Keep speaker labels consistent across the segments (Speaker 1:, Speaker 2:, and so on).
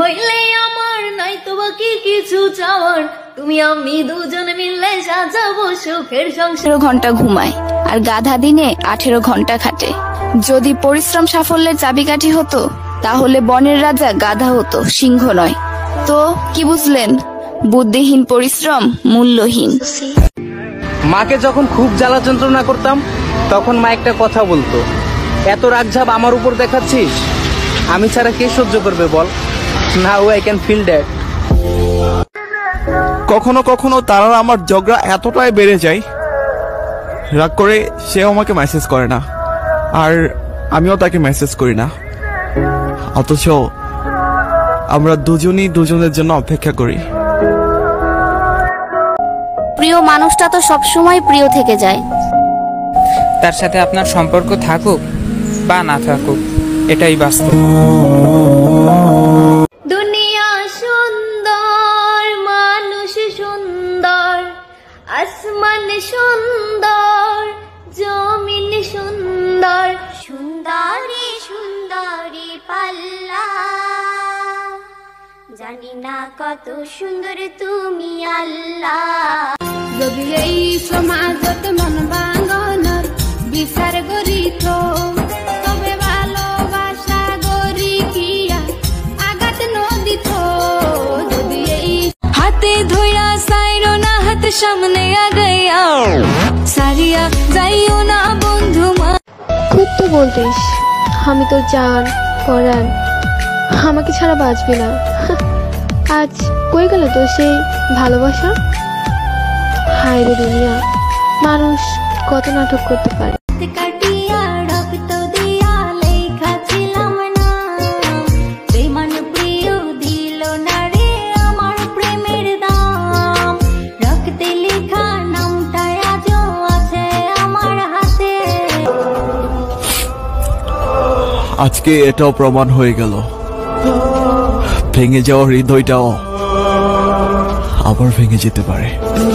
Speaker 1: হইলে আমার নাই তো বাকি কিছু চাওয়ার, তুমি আমি দুজন মিললে সাজাবো সুখের সংসার।
Speaker 2: 18 ঘন্টা ঘুমায় আর গাধা দিনে 18 ঘন্টা খাটে। যদি পরিশ্রম সাফল্যের চাবিকাঠি হতো তাহলে বনের রাজা গাধা হতো, সিংহ নয়। তো কি বুঝলেন? বুদ্ধিহীন পরিশ্রম মূল্যহীন।
Speaker 3: মাকে যখন খুব জ্বালা যন্ত্রণা করতাম তখন মা একটা কথা বলতো, এত রাগঝাপ আমার উপর দেখাচ্ছিস, আমি ছাড়া কে সহ্য করবে বল। Now I can feel that.
Speaker 4: কখনো কখনো তার আর আমার ঝগড়া এতটাই বেড়ে যায়, রাগ করে সেও আমাকে মেসেজ করে না আর আমিও তাকে মেসেজ করি না, অথচ আমরা দুজনই দুজনের জন্য অপেক্ষা করি।
Speaker 2: প্রিয় মানুষটা তো সবসময় প্রিয় থেকে যায়।
Speaker 5: তার সাথে আপনার সম্পর্ক থাকুক বা না থাকুক, এটাই বাস্তব।
Speaker 1: দুনিয়া সুন্দর, মানুষ সুন্দর, আসমান সুন্দর, জমিন সুন্দর,
Speaker 6: সুন্দরী সুন্দরী পাল্লা, জানি না কত সুন্দর তুমি আল্লাহ।
Speaker 1: যদি এই সমাজত মন ভাঙনের বিচার গরিত, তবে ভালোবাসা গরি কিয়া আঘাত নদিত। যদি এই হাতে ধইরা সাইরো না, হাত সামনে আগাইয়া সারিয়া যাইও না বন্ধু।
Speaker 7: খুব তো বলতিস আমি তো জান পরাণ, আমাকে ছাড়া বাঁচবি না। আজ কই গেল তো সেই ভালোবাসা? হায় রে দুনিয়া, মানুষ কত নাটক করতে পারে।
Speaker 1: কাটিয়া রক্ত দিয়া লেখা ছিলাম না, বেমান প্রিয় দিল না রে আমার প্রেমের দাম। রক্তে লেখা নামটা আজও আছে আমার হাতে।
Speaker 4: আজকে এটাও প্রমাণ হয়ে গেল, ভেঙে যাওয়া হৃদয়টাও আবার ভেঙে যেতে পারে।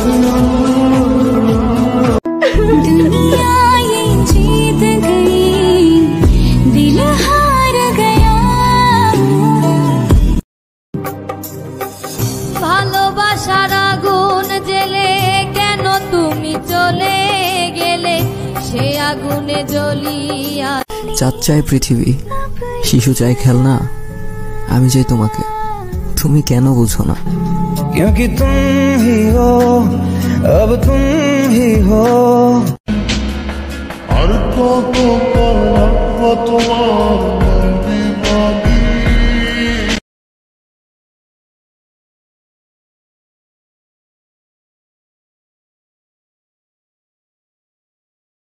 Speaker 1: ভালোবাসার আগুন জেলে কেন তুমি চলে গেলে, সে আগুনে জ্বলিয়া।
Speaker 8: চাঁদ চায় পৃথিবী, শিশু চায় খেলনা, আমি চাই তোমাকে, তুমি কেন বুঝো না?
Speaker 3: क्योंकि तुम ही हो, अब तुम ही हो।
Speaker 9: আর কত তোমার